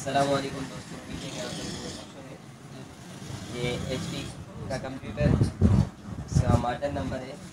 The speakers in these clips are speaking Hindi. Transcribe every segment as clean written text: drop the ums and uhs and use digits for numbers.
अस्सलामुअलैकुम दोस्तों, पीछे क्या ये HP का कंप्यूटर है। इसका मॉडल नंबर है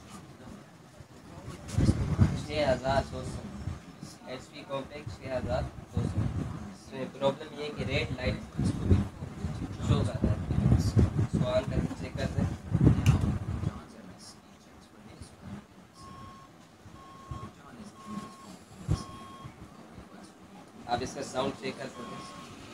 6200। HP Compaq 6200। इसमें प्रॉब्लम ये है कि रेड लाइट शो कर रहा है। इसको ऑन करके चेक करते हैं। आप इसका साउंड चेक कर सकते हैं।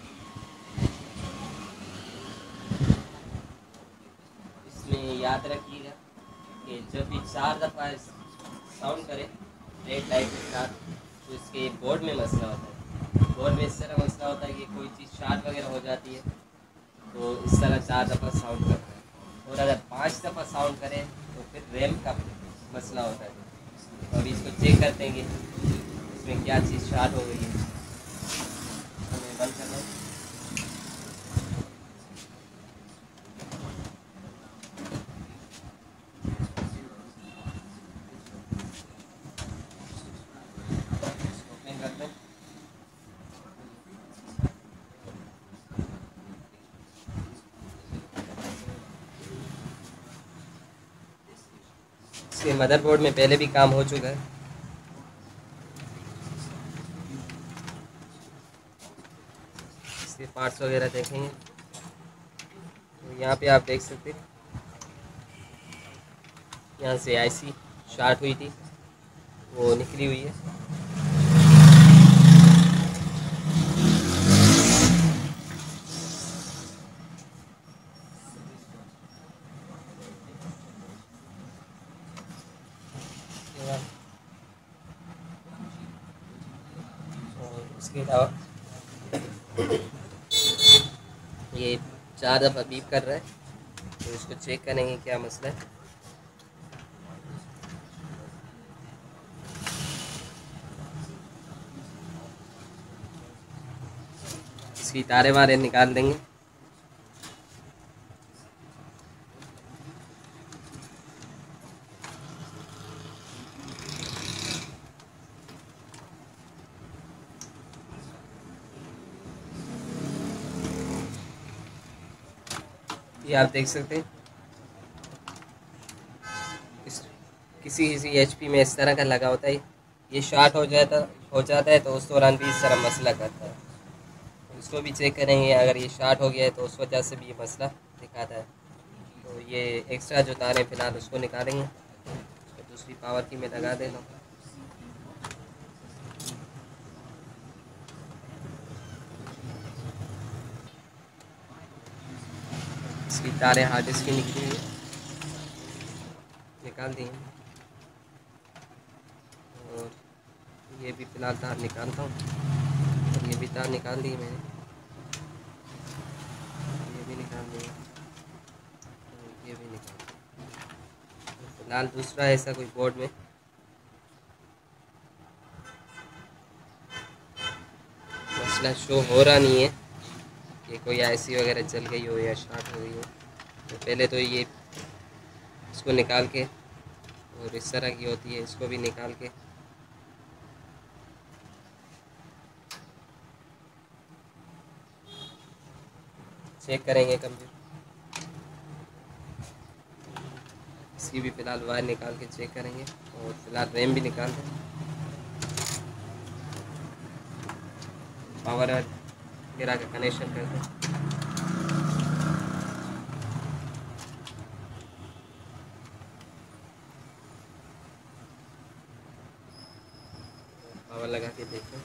इसमें याद रखिएगा कि जब भी 4 दफ़ा साउंड करे रेड लाइट के साथ, तो इसके बोर्ड में मसला होता है। बोर्ड में इस तरह मसला होता है कि कोई चीज़ शार्ट वगैरह हो जाती है, तो इस तरह 4 दफ़ा साउंड करता है। और अगर 5 दफ़ा साउंड करें तो फिर रैम का मसला होता है। तो अभी इसको चेक करते हैं कि इसमें क्या चीज़ शार्ट हो गई है। हमें बंद करना है। ओपन करते हैं। इसके मदरबोर्ड में पहले भी काम हो चुका है। इसके पार्ट्स वगैरह देखेंगे तो यहाँ पे आप देख सकते हैं, यहाँ से IC शार्ट हुई थी, वो निकली हुई है। और उसके अलावा ये 4 दफ़ा बीप कर रहा है, तो इसको चेक करेंगे क्या मसला है। इसकी तारे वारे निकाल देंगे। ये आप देख सकते हैं, किसी किसी HP में इस तरह का लगा होता है। ये शार्ट हो जाता है, तो उस दौरान भी इस तरह मसला करता है। इसको भी चेक करेंगे, अगर ये शार्ट हो गया है तो उस वजह से भी ये मसला दिखाता है। तो ये एक्स्ट्रा जो तार है फिलहाल उसको निकालेंगे, तो दूसरी पावर की में लगा देना। इसकी तारें हार्ड डिस्क की निकली हुई निकाल दी हैं। और ये भी फिलहाल तार निकालता हूँ, और ये भी तार निकाल दी मैंने, ये भी निकाल दी, ये भी निकाल दी। फिलहाल दूसरा ऐसा कोई बोर्ड में मसला शो हो रहा नहीं है कि कोई IC वगैरह जल गई हो या शार्ट हो गई हो। तो पहले तो ये इसको निकाल के, और इस तरह की होती है, इसको भी निकाल के चेक करेंगे कंप्यूटर। इसकी भी फ़िलहाल वायर निकाल के चेक करेंगे, और फिलहाल रैम भी निकाल दें। पावर वगैरह का कनेक्शन कर दें। पावर लगा के देखें।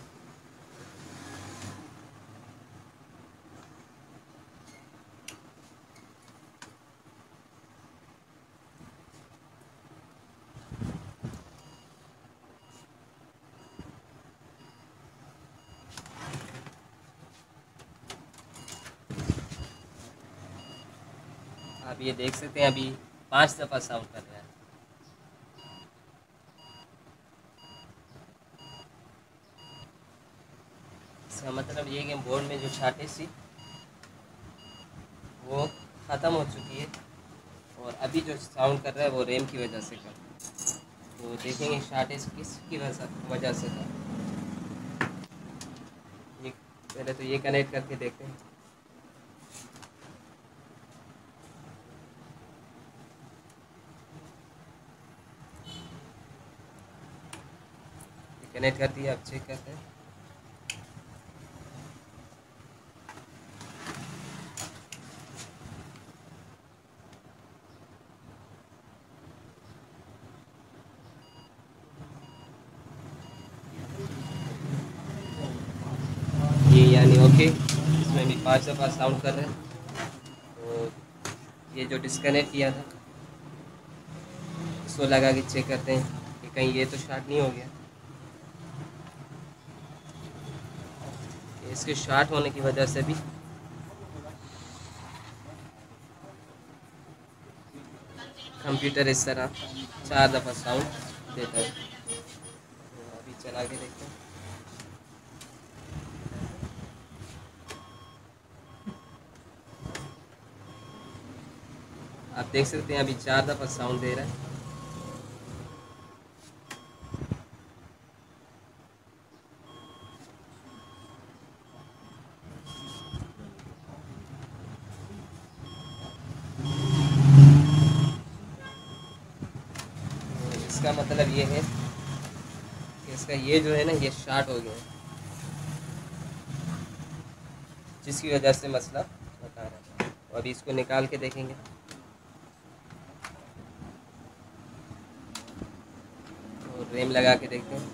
आप ये देख सकते हैं, अभी 5 दफ़ा साउंड कर रहा है। इसका मतलब ये कि बोर्ड में जो शार्टेज थी वो ख़त्म हो चुकी है, और अभी जो साउंड कर रहा है वो रैम की वजह से कर रहा है। तो देखेंगे शार्टेज किसकी वजह से था। ये पहले तो ये कनेक्ट करके देखते हैं। कनेक्ट कर दिया, अब चेक करते हैं। ये यानी ओके, इसमें भी 5 दफ़ा साउंड कर रहे हैं। तो ये जो डिस्कनेक्ट किया था इसको लगा के चेक करते हैं कि कहीं ये तो शॉर्ट नहीं हो गया। इसके शॉर्ट होने की वजह से भी कंप्यूटर इस तरह 4 दफ़ा साउंड देता है। तो अभी चला के देखते हैं। आप देख सकते हैं अभी 4 दफ़ा साउंड दे रहा है। इसका मतलब ये है कि इसका ये जो है ना ये शॉर्ट हो गया है, जिसकी वजह से मसला बता रहा है। और अभी इसको निकाल के देखेंगे। और रैम लगा के देखते हैं।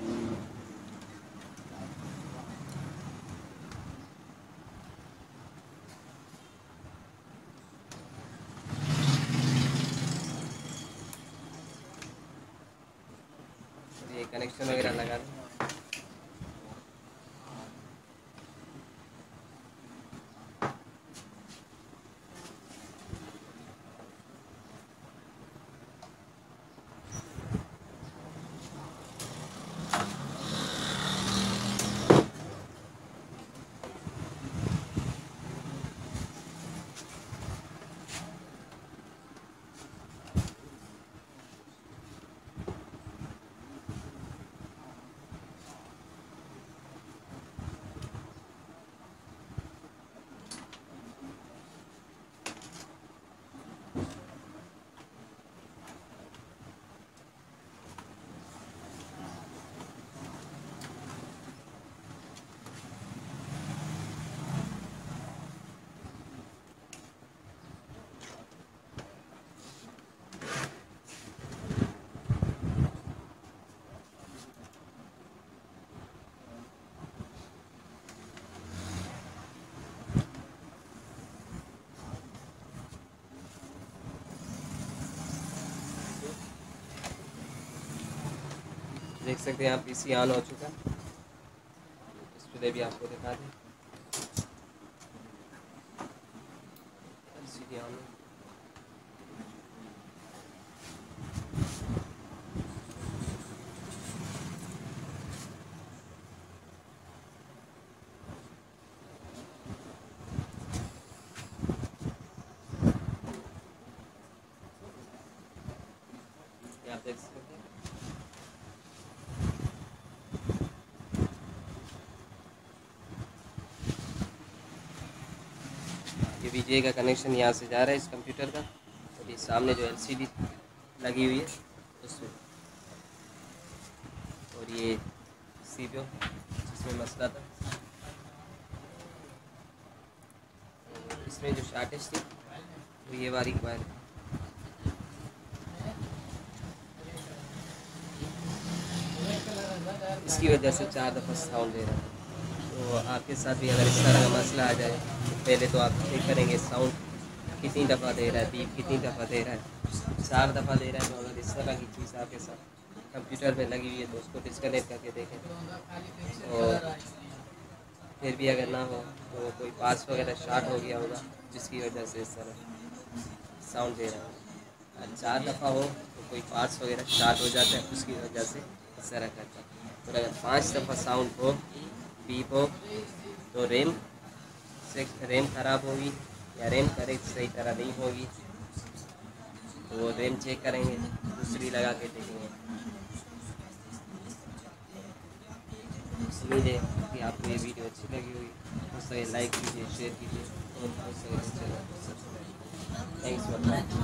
ये कनेक्शन वगैरह लगा दें। देख सकते हैं आप पीसी ऑन हो चुका है। डिस्प्ले भी आपको दिखा दें। LCD ऑन है। ये आप देख सकते हैं। ये VGA का कनेक्शन यहाँ से जा रहा है इस कंप्यूटर का। और ये सामने जो LCD लगी हुई है उसमें, और ये CPU जिसमें मसला था, इसमें जो शॉर्टेज थी वो ये वाली वायर है। इसकी वजह से 4 दफ़ा साउंड दे रहा है। तो आपके साथ भी अगर इस तरह का मसला आ जाए तो पहले तो आप चेक करेंगे साउंड कितनी दफ़ा दे रहा है, बीप कितनी दफ़ा दे रहा है। 4 दफ़ा दे रहा है तो अगर इस तरह की चीज़ आपके साथ कंप्यूटर में लगी हुई है तो उसको डिस्कनेक्ट करके देखें। और फिर भी अगर ना हो तो कोई पास वगैरह शॉर्ट हो गया होगा जिसकी वजह से इस तरह साउंड दे रहा है। और 4 दफ़ा हो तो कोई पार्ट्स वगैरह शॉर्ट हो जाता है, उसकी वजह से इस तरह करता है। और अगर 5 दफ़ा साउंड हो, बीप हो, तो रैम ख़राब होगी या रैम करेक्ट सही तरह नहीं होगी। तो वो रैम चेक करेंगे, दूसरी लगा के देखेंगे। उम्मीद है कि आपको ये वीडियो अच्छी लगी होगी। हो सके लाइक कीजिए, शेयर कीजिए और हो सके चैनल को सब्सक्राइब कीजिए। Thanks for watching.